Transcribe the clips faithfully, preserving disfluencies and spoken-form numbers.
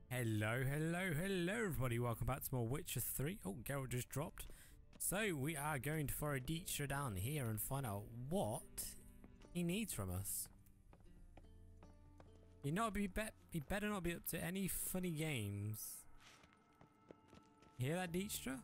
Hello, hello, hello everybody, welcome back to more Witcher three. Oh, Geralt just dropped. So, we are going to follow Dijkstra down here and find out what he needs from us. He not be, be he better not be up to any funny games. Hear that, Dijkstra?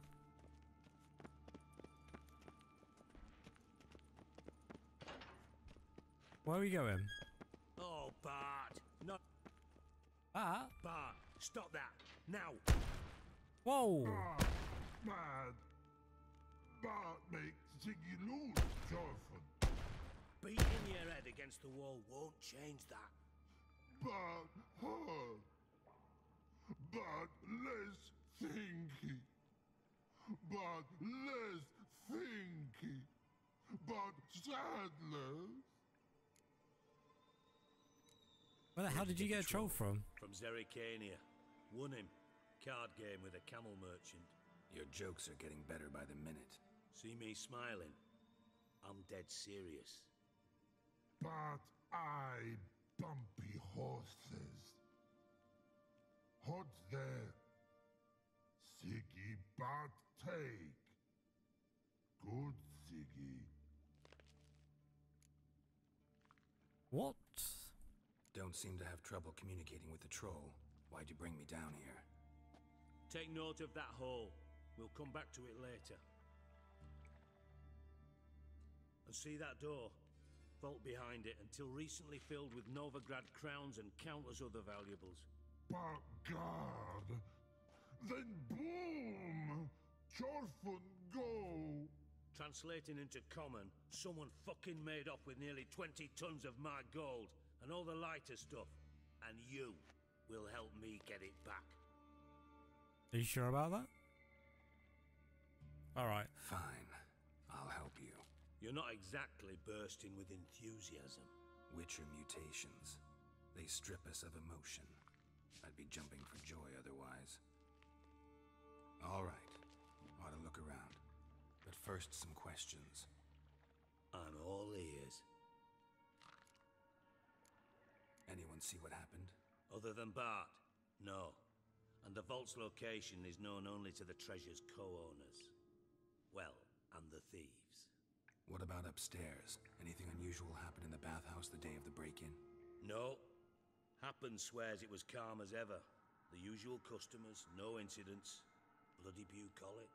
Where are we going? Oh, Bart! No, Ah! Bart! Stop that now! Whoa! Bart, mad. Bart makes Ziggy lose, Jorfin. Beating your head against the wall won't change that. Bart hurt. Bart less thinky. Bart less thinky. Bart sadless. Where the hell did you get a troll from? From Zerrikania. Won him. Card game with a camel merchant. Your jokes are getting better by the minute. See me smiling? I'm dead serious. Bart eye bumpy horses. Hot there. Ziggy Bart take. Good Ziggy. What? Don't seem to have trouble communicating with the troll. Why'd you bring me down here? Take note of that hole. We'll come back to it later. And see that door? Vault behind it, until recently filled with Novigrad crowns and countless other valuables. Bart guard. Then boom! Jorfin go! Translating into common, someone fucking made off with nearly twenty tons of my gold and all the lighter stuff. And you will help me get it back. Are you sure about that? Alright. Fine. I'll help you. You're not exactly bursting with enthusiasm. Witcher mutations. They strip us of emotion. I'd be jumping for joy otherwise. Alright. Ought to look around. But first, some questions. I'm all ears. Anyone see what happened? Other than Bart? No. And the vault's location is known only to the treasure's co-owners. Well, and the thieves. What about upstairs? Anything unusual happen in the bathhouse the day of the break-in? No. Happen swears it was calm as ever. The usual customers, no incidents. Bloody bucolic.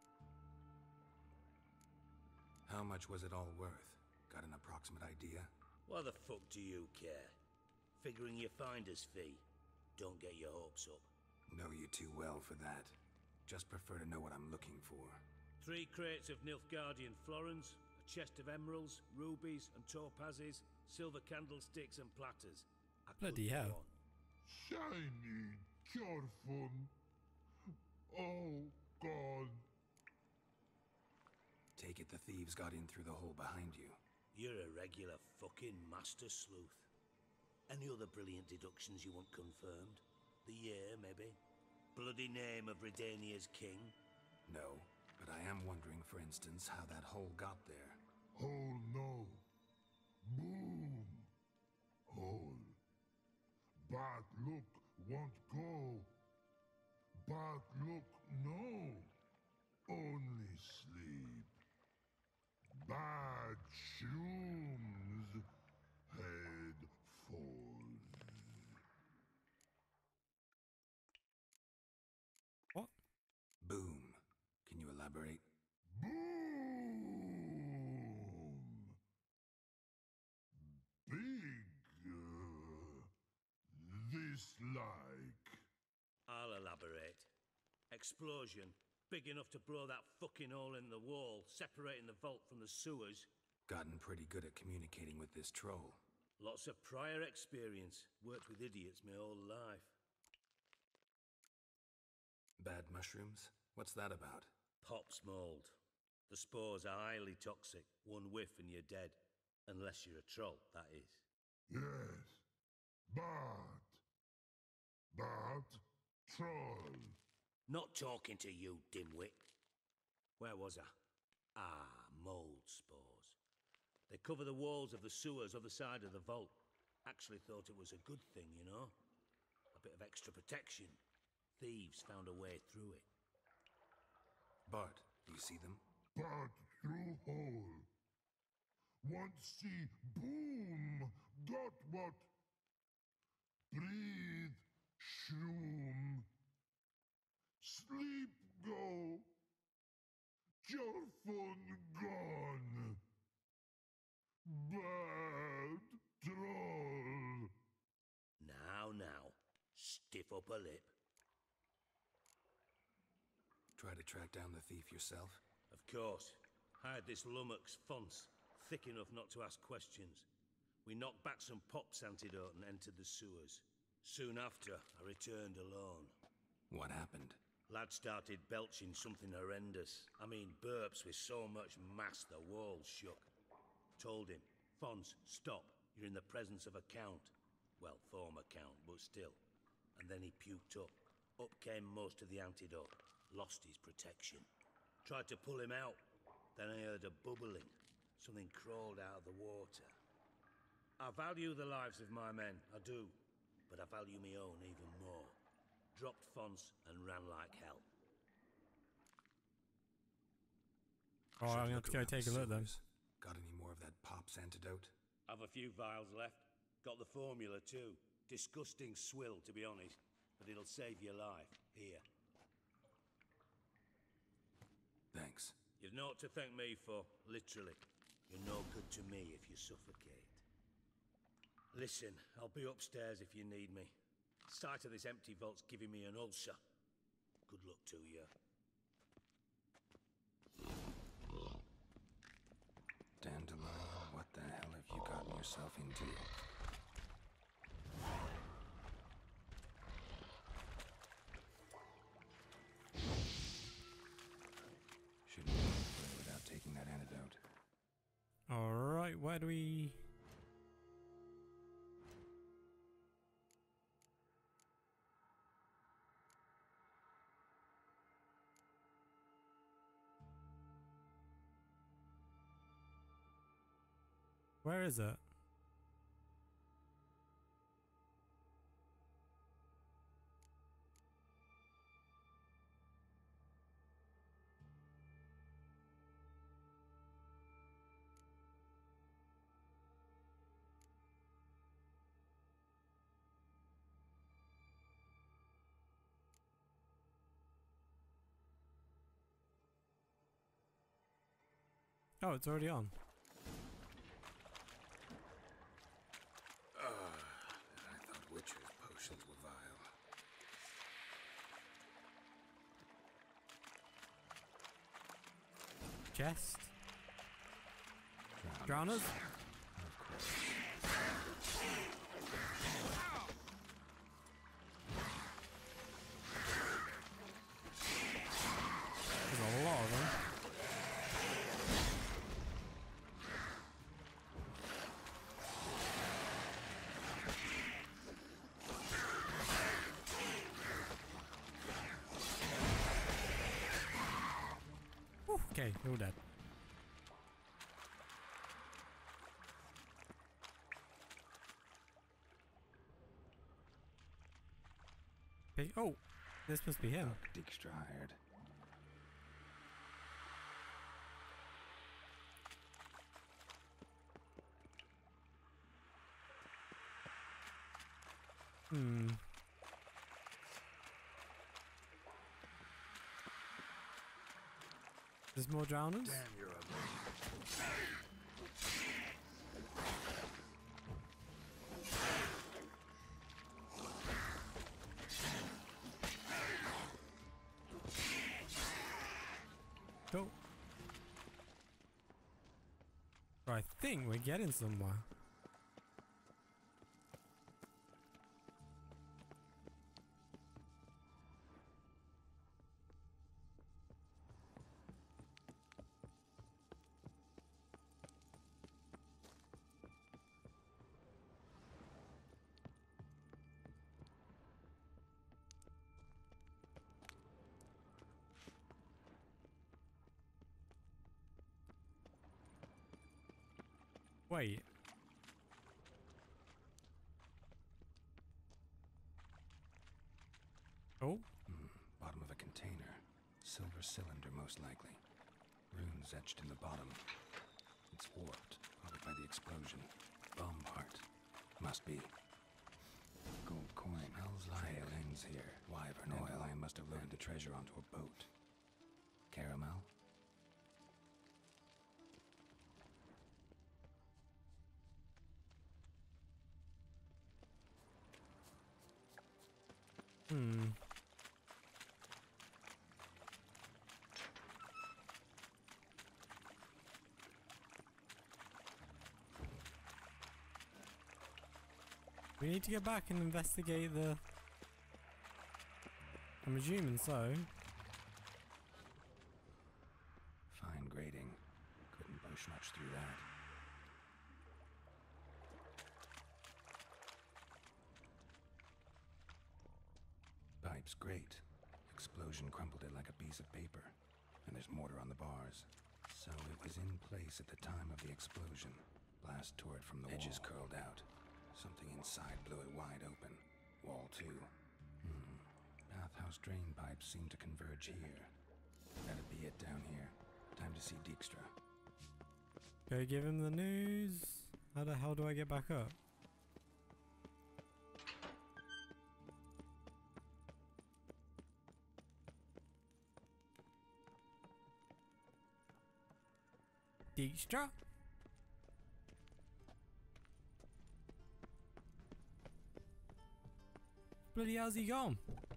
How much was it all worth? Got an approximate idea? Why the fuck do you care? Figuring your finder's fee. Don't get your hopes up. Know you too well for that. Just prefer to know what I'm looking for. Three crates of Nilfgaardian florins, a chest of emeralds, rubies and topazes, silver candlesticks and platters. I could Bloody go hell. on. Shiny Jorfin. Oh, God. Take it the thieves got in through the hole behind you. You're a regular fucking master sleuth. Any other brilliant deductions you want confirmed? The year, maybe? Bloody name of Redania's king? No, but I am wondering, for instance, how that hole got there. Hole no. Boom. Hole. Bart look won't go. Bart look no. Only sleep. Bad shoes. Head falls. What? Boom. Can you elaborate? Boom. Big. uh, This like. I'll elaborate. Explosion. Big enough to blow that fucking hole in the wall, separating the vault from the sewers. Gotten pretty good at communicating with this troll. Lots of prior experience. Worked with idiots my whole life. Bad mushrooms? What's that about? Pops mold. The spores are highly toxic. One whiff and you're dead. Unless you're a troll, that is. Yes. Bart. Bart. Troll. Not talking to you, dimwit. Where was I? Ah, mold spores. They cover the walls of the sewers other side of the vault. Actually thought it was a good thing, you know? A a bit of extra protection. Thieves found a way through it. Bart, do you see them? Part through hole. Want see boom. Got what? Breathe. Shroom. Sleep go. Your phone gone. Bad troll. Now, now, stiff up a lip. Try to track down the thief yourself? Of course. Hired this lummox Fons, thick enough not to ask questions. We knocked back some pops antidote and entered the sewers. Soon after, I returned alone. What happened? Lad started belching something horrendous. I mean, burps with so much mass the walls shook. Told him, Fons, stop. You're in the presence of a count. Well, former count, but still. And then he puked up. Up came most of the antidote. Lost his protection. Tried to pull him out. Then I heard a bubbling. Something crawled out of the water. I value the lives of my men, I do. But I value my own even more. Dropped Fons and ran like hell. Oh, I'm going to have to go Should look take a around look then. the sewers. Got any more of that Pop's antidote? I've a few vials left. Got the formula too. Disgusting swill, to be honest. But it'll save your life. Here. Thanks. You've naught to thank me for, literally. You're no good to me if you suffocate. Listen, I'll be upstairs if you need me. Sight of this empty vault's giving me an ulcer. Good luck to you. Dandelion, what the hell have you gotten yourself into? Shouldn't be able to play without taking that antidote. Alright, where do we... Where is it? Oh, it's already on. I thought witchers' potions were vile. Chest? Drowners? Of course. There's a lot of them. Whew, okay, they're all dead. Okay, oh, this must be him. Dijkstra hired. Hmm. There's more drowners? Damn, you're ugly. Cool. I think we're getting somewhere. Wait. Oh, Hmm, bottom of a container. Silver cylinder, most likely. Runes etched in the bottom. It's warped, probably by the explosion. Bomb part. Must be. Gold coin. Hell's Trail ends here. Wyvern oil. Lion must have loaded the treasure onto a boat. Caramel? hmm. We need to get back and investigate the... I'm assuming so. Fine grading. Couldn't push much through that. Pipe's great. Explosion crumpled it like a piece of paper. And there's mortar on the bars. So it was in place at the time of the explosion. Blast tore it from the edges wall. Curled out. Something inside blew it wide open. Wall two. Hmm. Bathhouse drain pipes seem to converge here. That'd be it down here. Time to see Dijkstra. Go give him the news. How the hell do I get back up? Dijkstra? Bloody hell's he gone?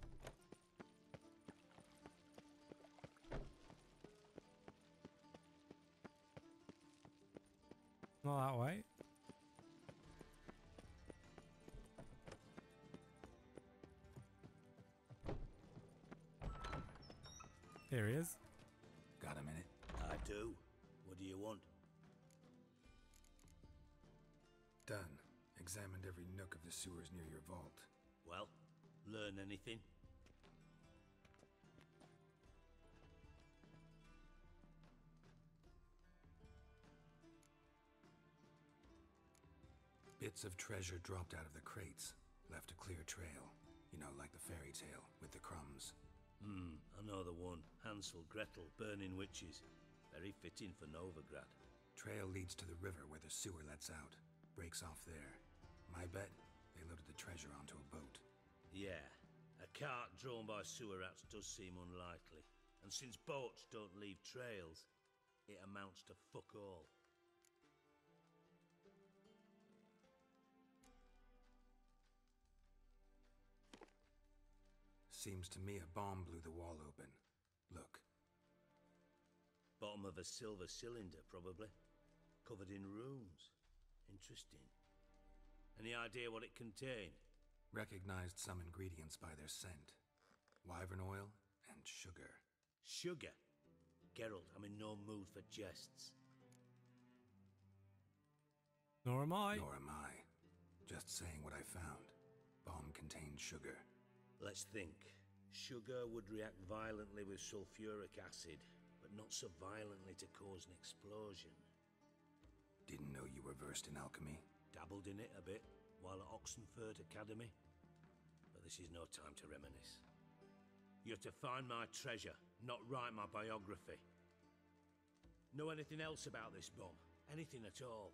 Not that way. Here he is. Got a minute? I do. What do you want? Done. Examined every nook of the sewers near your vault. Well, learn anything? Bits of treasure dropped out of the crates. Left a clear trail. You know, like the fairy tale, with the crumbs. Hmm, I know the one. Hansel, Gretel, burning witches. Very fitting for Novigrad. Trail leads to the river where the sewer lets out. Breaks off there. My bet, they loaded the treasure onto a boat. Yeah, a cart drawn by sewer rats does seem unlikely. And since boats don't leave trails, it amounts to fuck all. Seems to me a bomb blew the wall open. Look. Bottom of a silver cylinder, probably. Covered in runes. Interesting. Any idea what it contained? Recognized some ingredients by their scent. Wyvern oil and sugar. Sugar? Geralt, I'm in no mood for jests. Nor am I. Nor am I. Just saying what I found. Bomb contained sugar. Let's think. Sugar would react violently with sulfuric acid, but not so violently to cause an explosion. Didn't know you were versed in alchemy. Dabbled in it a bit while at Oxenford Academy. But this is no time to reminisce. You're to find my treasure, not write my biography. Know anything else about this bomb? Anything at all?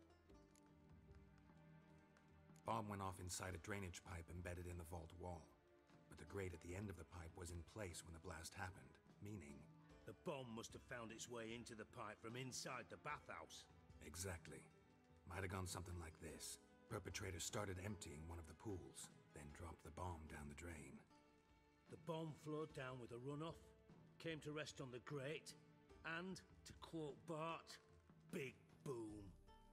Bomb went off inside a drainage pipe embedded in the vault wall. But the grate at the end of the pipe was in place when the blast happened, meaning... The bomb must have found its way into the pipe from inside the bathhouse. Exactly. Might have gone something like this. Perpetrator started emptying one of the pools, then dropped the bomb down the drain. The bomb flowed down with a runoff, came to rest on the grate, and, to quote Bart, big boom.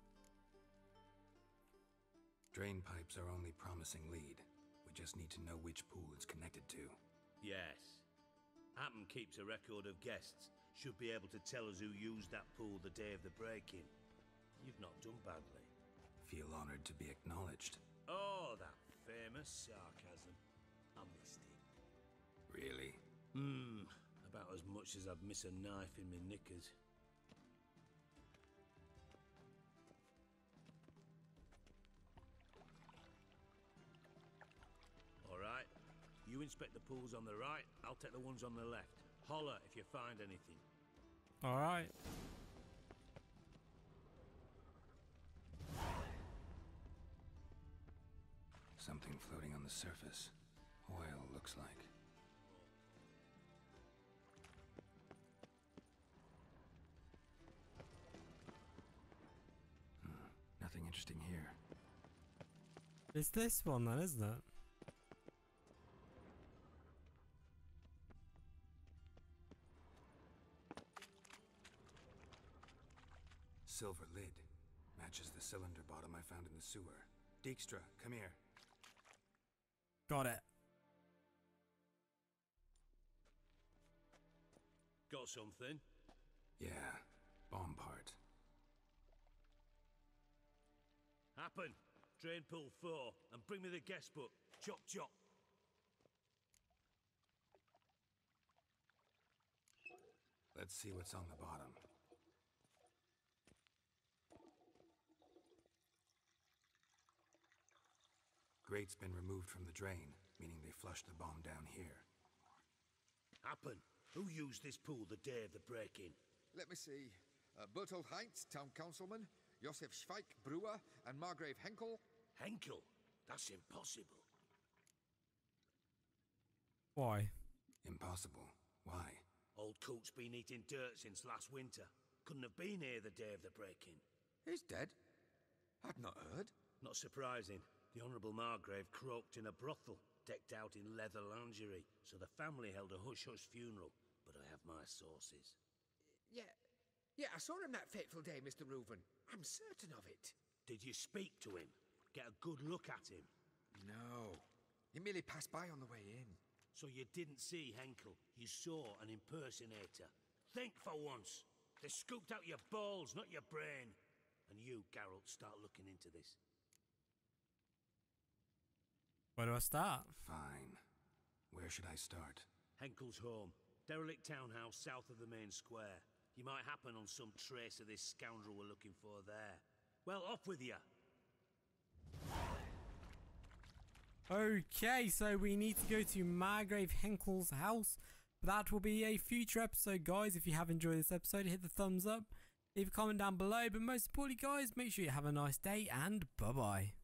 Drain pipes are only promising lead. We just need to know which pool it's connected to. Yes. Happen keeps a record of guests. Should be able to tell us who used that pool the day of the break-in. You've not done badly. Feel honored to be acknowledged. Oh, that famous sarcasm. I missed it. Really? Hmm, about as much as I'd miss a knife in me knickers. All right, you inspect the pools on the right, I'll take the ones on the left. Holler if you find anything. Alright. Something floating on the surface. Oil, looks like. Hmm, nothing interesting here. It's this one then, isn't it? Silver lid. Matches the cylinder bottom I found in the sewer. Dijkstra, come here. Got it. Got something? Yeah, bomb part. Happen. Drain pool four, and bring me the guest book. Chop chop. Let's see what's on the bottom. Grate's been removed from the drain, meaning they flushed the bomb down here. Happen. Who used this pool the day of the break-in? Let me see. Uh, Bertolt Heinz, town councilman, Josef Schweik, brewer, and Margrave Henkel. Henkel? That's impossible. Why? Impossible. Why? Old Coot's been eating dirt since last winter. Couldn't have been here the day of the break-in. He's dead? I'd not heard. Not surprising. The Honourable Margrave croaked in a brothel, decked out in leather lingerie, so the family held a hush-hush funeral, but I have my sources. Yeah, yeah, I saw him that fateful day, Mister Reuven. I'm certain of it. Did you speak to him? Get a good look at him? No, he merely passed by on the way in. So you didn't see Henkel, you saw an impersonator. Think for once. They scooped out your balls, not your brain. And you, Geralt, start looking into this. Where do I start? Fine. Where should I start? Henkel's home. Derelict townhouse south of the main square. You might happen on some trace of this scoundrel we're looking for there. Well, off with you. Okay, so we need to go to Margrave Henkel's house. That will be a future episode, guys. If you have enjoyed this episode, hit the thumbs up. Leave a comment down below. But most importantly, guys, make sure you have a nice day and bye-bye.